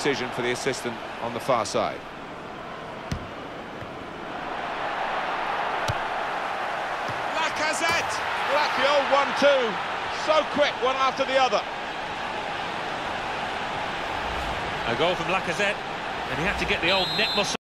decision for the assistant on the far side. Lacazette! Well, that's the old 1-2. So quick, one after the other. A goal from Lacazette, and he had to get the old neck muscle.